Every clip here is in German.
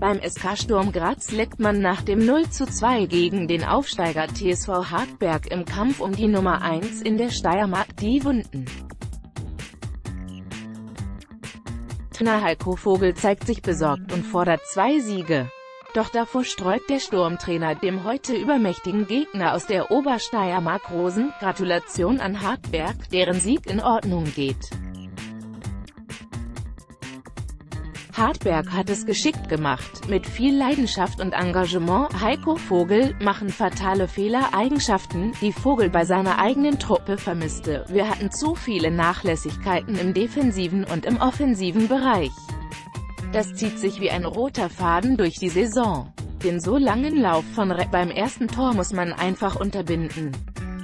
Beim SK Sturm Graz leckt man nach dem 0:2 gegen den Aufsteiger TSV Hartberg im Kampf um die Nummer 1 in der Steiermark die Wunden. Trainer Heiko Vogel zeigt sich besorgt und fordert 2 Siege. Doch davor streut der Sturmtrainer dem heute übermächtigen Gegner aus der Obersteiermark Rosen. Gratulation an Hartberg, deren Sieg in Ordnung geht. Hartberg hat es geschickt gemacht, mit viel Leidenschaft und Engagement. Heiko Vogel machen fatale Fehler, Eigenschaften, die Vogel bei seiner eigenen Truppe vermisste. Wir hatten zu viele Nachlässigkeiten im defensiven und im offensiven Bereich. Das zieht sich wie ein roter Faden durch die Saison. Den so langen Lauf von beim ersten Tor muss man einfach unterbinden.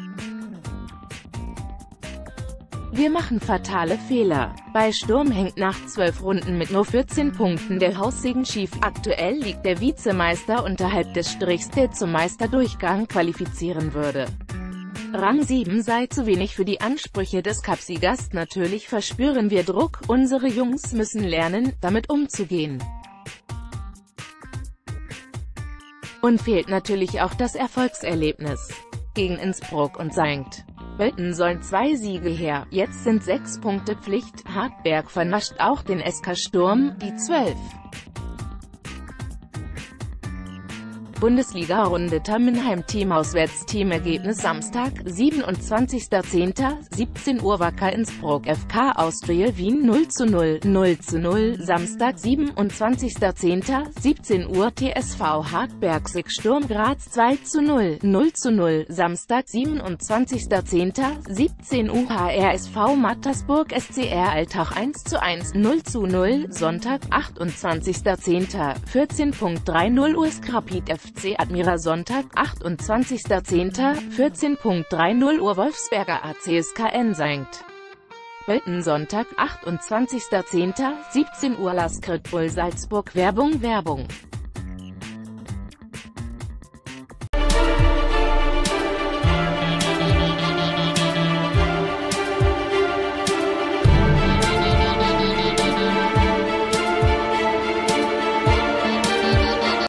Wir machen fatale Fehler. Bei Sturm hängt nach 12 Runden mit nur 14 Punkten der Haussegen schief. Aktuell liegt der Vizemeister unterhalb des Strichs, der zum Meisterdurchgang qualifizieren würde. Rang 7 sei zu wenig für die Ansprüche des Cupsiegers. Natürlich verspüren wir Druck, unsere Jungs müssen lernen, damit umzugehen. Und fehlt natürlich auch das Erfolgserlebnis. Gegen Innsbruck und St. Pölten sollen 2 Siege her, jetzt sind 6 Punkte Pflicht. Hartberg vernascht auch den SK Sturm, die 12. Bundesliga-Runde Tammenheim-Team Auswärtsteamergebnis Samstag, 27.10. 17 Uhr Wacker Innsbruck FK Austria Wien 0:0, 0:0, Samstag 27.10. 17 Uhr TSV Hartberg SK Sturm Graz 2:0, 0:0, Samstag 27.10. 17 Uhr HRSV Mattersburg SCR Altach 1:1, 0:0, Sonntag 28.10. 14:30 Uhr Rapid FC Admira Sonntag, 28.10. 14:30 Uhr Wolfsberger ACSKN St. Pölten Sonntag, 28.10. 17 Uhr LASK Red Bull Salzburg Werbung